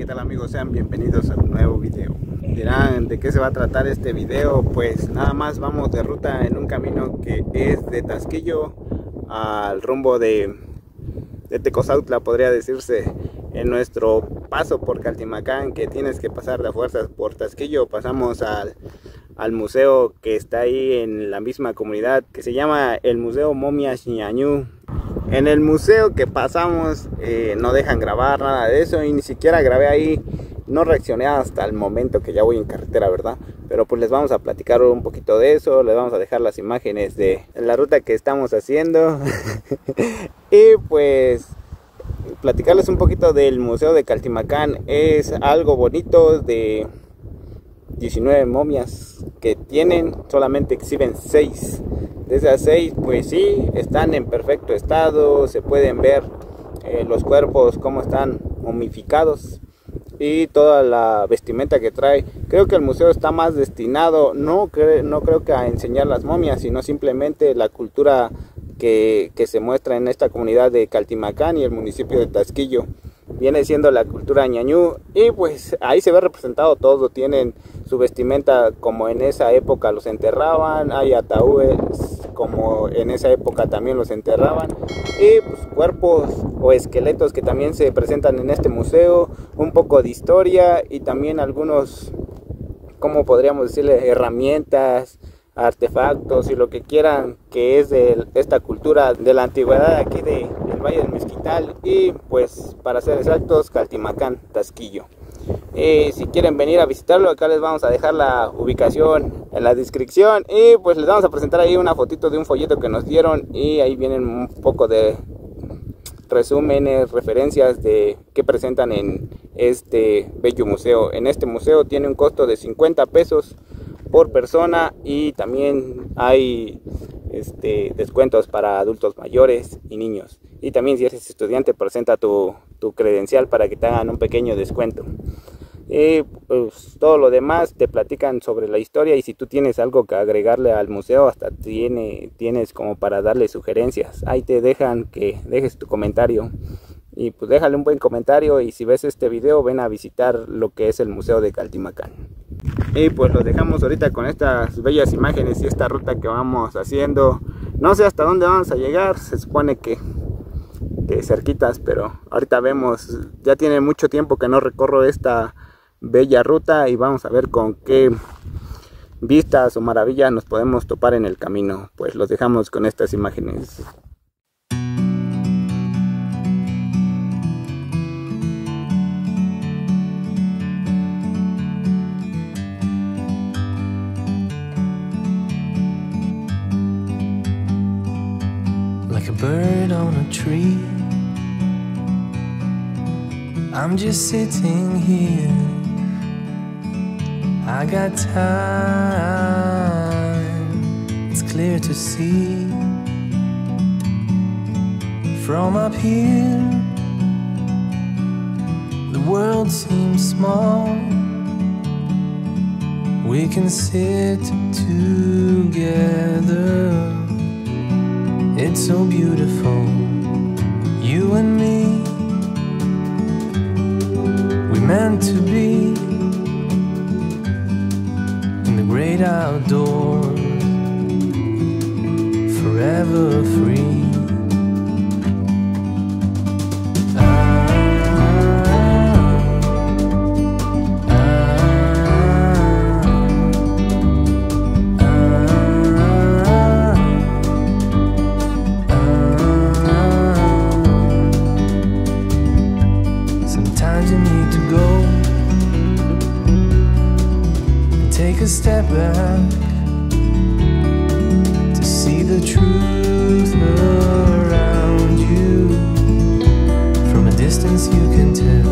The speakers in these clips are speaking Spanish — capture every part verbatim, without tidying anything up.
¿qué tal amigos? Sean bienvenidos a un nuevo video. Dirán, ¿de qué se va a tratar este video? Pues nada más vamos de ruta en un camino que es de Tasquillo al rumbo de, de Tecozautla, podría decirse. En nuestro paso por Caltimacán, que tienes que pasar de fuerzas por Tasquillo, pasamos al, al museo que está ahí en la misma comunidad, que se llama el Museo Momias Ñañú. En el museo que pasamos eh, no dejan grabar nada de eso, y ni siquiera grabé ahí, no reaccioné hasta el momento que ya voy en carretera, ¿verdad? Pero pues les vamos a platicar un poquito de eso, les vamos a dejar las imágenes de la ruta que estamos haciendo y pues platicarles un poquito del Museo de Caltimacán. Es algo bonito, de diecinueve momias que tienen, solamente exhiben seis. De esas seis, pues sí, están en perfecto estado, se pueden ver eh, los cuerpos cómo están momificados y toda la vestimenta que trae. Creo que el museo está más destinado, no, cre no creo que a enseñar las momias, sino simplemente la cultura que, que se muestra en esta comunidad de Caltimacán y el municipio de Tasquillo. Viene siendo la cultura ñañú, y pues ahí se ve representado todo. Tienen su vestimenta como en esa época los enterraban, hay ataúdes como en esa época también los enterraban, y pues cuerpos o esqueletos que también se presentan en este museo, un poco de historia y también algunos, como podríamos decirle, herramientas, artefactos y lo que quieran, que es de esta cultura de la antigüedad aquí de, del Valle del Mezquital, y pues para ser exactos, Caltimacán, Tasquillo. Eh, si quieren venir a visitarlo, acá les vamos a dejar la ubicación en la descripción, y pues les vamos a presentar ahí una fotito de un folleto que nos dieron, y ahí vienen un poco de resúmenes, referencias de qué presentan en este bello museo. En este museo tiene un costo de cincuenta pesos por persona, y también hay este, descuentos para adultos mayores y niños, y también si eres estudiante presenta tu, tu credencial para que te hagan un pequeño descuento. Y pues todo lo demás te platican sobre la historia, y si tú tienes algo que agregarle al museo, hasta tiene, tienes como para darle sugerencias. Ahí te dejan que dejes tu comentario, y pues déjale un buen comentario, y si ves este video ven a visitar lo que es el Museo de Caltimacán. Y pues los dejamos ahorita con estas bellas imágenes y esta ruta que vamos haciendo. No sé hasta dónde vamos a llegar, se supone que, que cerquitas, pero ahorita vemos. Ya tiene mucho tiempo que no recorro esta bella ruta, y vamos a ver con qué vistas o maravillas nos podemos topar en el camino. Pues los dejamos con estas imágenes. Like a bird on a tree, I'm just sitting here. I got time, it's clear to see. From up here, the world seems small. We can sit together. It's so beautiful, you and me. We meant to be in the great outdoors, forever free. Take a step back to see the truth around you. From a distance you can tell.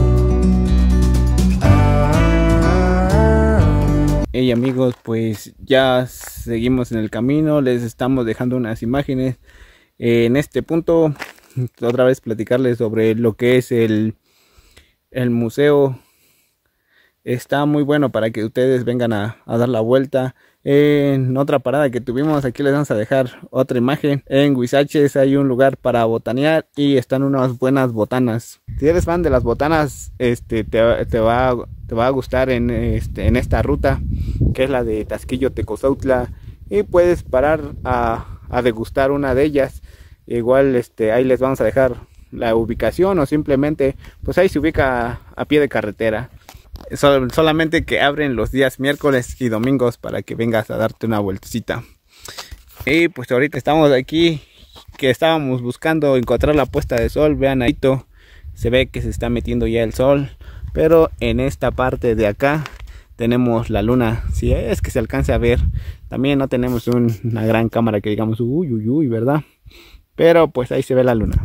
Ah. Hey amigos, pues ya seguimos en el camino, les estamos dejando unas imágenes. Eh, en este punto, otra vez platicarles sobre lo que es el, el museo. está muy bueno para que ustedes vengan a, a dar la vuelta. En otra parada que tuvimos, aquí les vamos a dejar otra imagen. En Huizaches hay un lugar para botanear y están unas buenas botanas. Si eres fan de las botanas, este te, te, va, te va a gustar en, este, en esta ruta, que es la de Tasquillo-Tecozautla, y puedes parar a, a degustar una de ellas. Igual este, ahí les vamos a dejar la ubicación, o simplemente pues ahí se ubica a, a pie de carretera. Sol, solamente que abren los días miércoles y domingos para que vengas a darte una vueltecita. Y pues ahorita estamos aquí, que estábamos buscando encontrar la puesta de sol. Vean ahí, se ve que se está metiendo ya el sol, pero en esta parte de acá tenemos la luna, si es que se alcanza a ver. También no tenemos un, una gran cámara que digamos uy uy uy, ¿verdad? Pero pues ahí se ve la luna.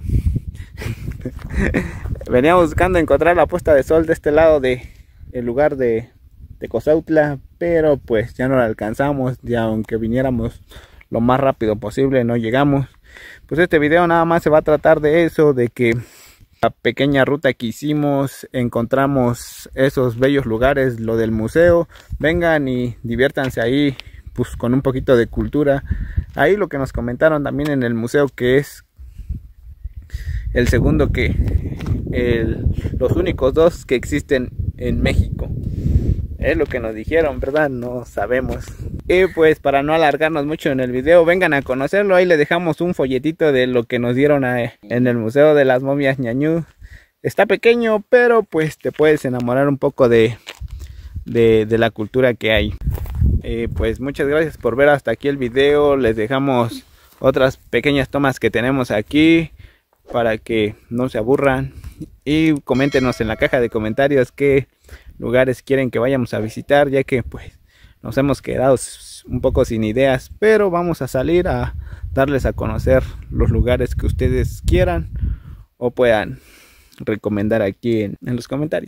Veníamos buscando encontrar la puesta de sol de este lado de el lugar de Tecozautla, pero pues ya no la alcanzamos. Ya aunque viniéramos lo más rápido posible, no llegamos. Pues este video nada más se va a tratar de eso, de que la pequeña ruta que hicimos, encontramos esos bellos lugares, lo del museo. Vengan y diviértanse ahí, pues con un poquito de cultura. Ahí lo que nos comentaron también en el museo, que es el segundo que el, los únicos dos que existen en México, es lo que nos dijeron, ¿verdad? No sabemos. Y pues para no alargarnos mucho en el video, vengan a conocerlo. Ahí les dejamos un folletito de lo que nos dieron a, en el Museo de las Momias Ñañú. Está pequeño, pero pues te puedes enamorar un poco de, de, de la cultura que hay. Eh, pues muchas gracias por ver hasta aquí el video. Les dejamos otras pequeñas tomas que tenemos aquí para que no se aburran, y coméntenos en la caja de comentarios qué lugares quieren que vayamos a visitar, ya que pues nos hemos quedado un poco sin ideas, pero vamos a salir a darles a conocer los lugares que ustedes quieran o puedan recomendar aquí en, en los comentarios.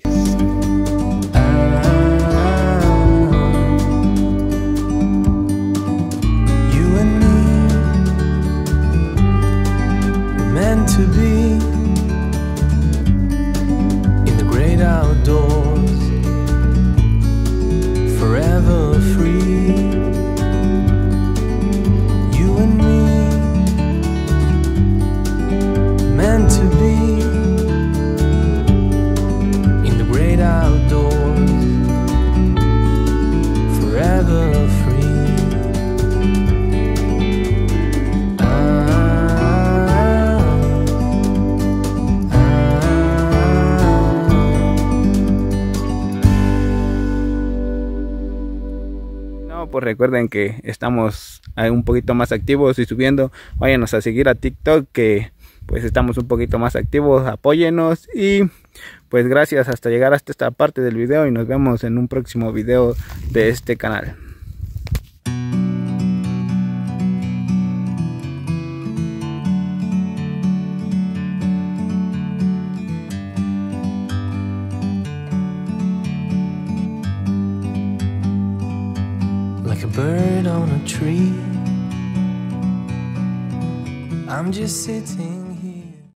To be in the great outdoors, forever free. You and me, meant to be in the great outdoors, forever free. Pues recuerden que estamos un poquito más activos y subiendo. Váyanos a seguir a TikTok, que pues estamos un poquito más activos. Apóyenos y pues gracias hasta llegar hasta esta parte del video, y nos vemos en un próximo video de este canal. Like a bird on a tree, I'm just sitting